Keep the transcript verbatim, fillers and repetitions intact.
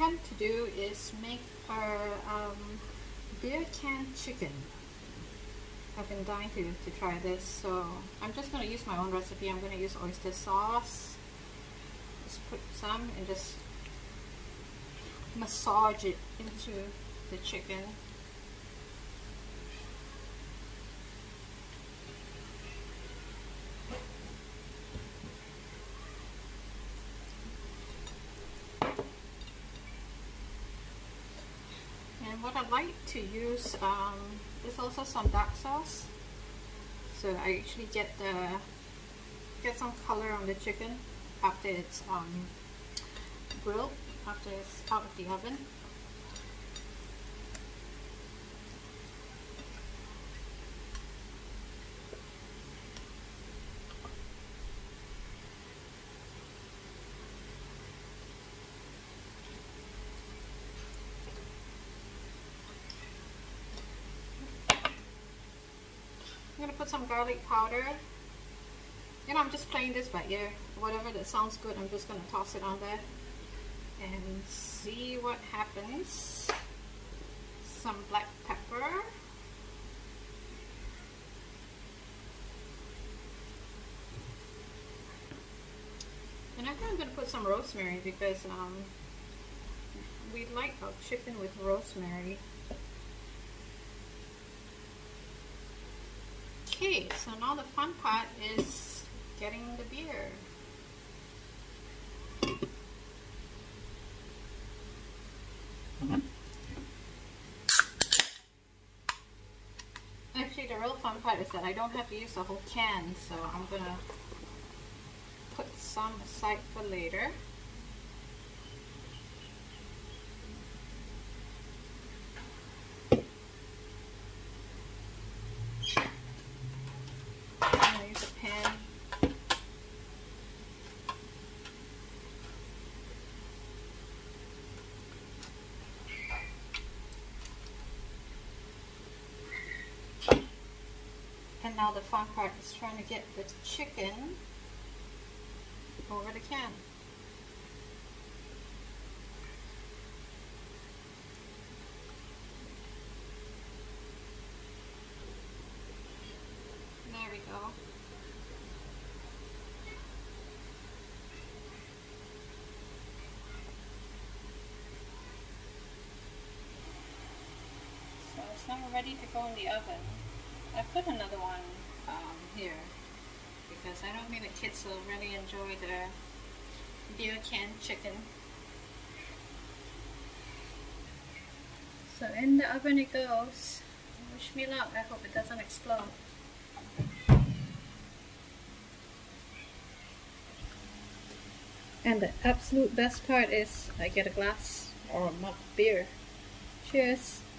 intend to do is make a um, beer can chicken. I've been dying to, to try this, so I'm just going to use my own recipe. I'm going to use oyster sauce. Just put some and just massage it into the chicken. And what I like to use um, is also some dark sauce. So I actually get the get some color on the chicken after it's um, grilled, after it's out of the oven. I'm going to put some garlic powder. You know, I'm just playing this by ear. Whatever that sounds good, I'm just going to toss it on there and see what happens. Some black pepper. And I think I'm going to put some rosemary because um, we like our chicken with rosemary. Okay, so now the fun part is getting the beer. Actually, the real fun part is that I don't have to use the whole can, so I'm gonna put some aside for later. And now the fun part is trying to get the chicken over the can. There we go. So it's now ready to go in the oven. I put another one um, here because I know maybe the kids will really enjoy the beer can chicken. So in the oven it goes. Wish me luck. I hope it doesn't explode. And the absolute best part is I get a glass or a mug of beer. Cheers!